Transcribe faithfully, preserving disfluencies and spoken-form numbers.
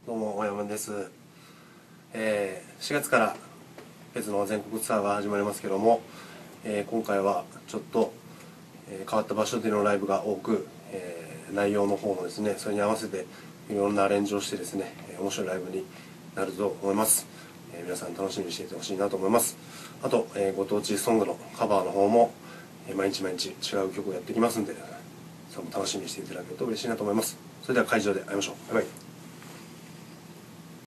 どうも、おやまんです。えー、しがつからフェズの全国ツアーが始まりますけども、えー、今回はちょっと、えー、変わった場所でのライブが多く、えー、内容の方もですね、それに合わせていろんなアレンジをしてですね、面白いライブになると思います。えー、皆さん楽しみにしていてほしいなと思います。あと、えー、ご当地ソングのカバーの方も、えー、毎日毎日違う曲をやっていきますんで、それも楽しみにしていただけると嬉しいなと思います。それでは会場で会いましょう。バイバイ。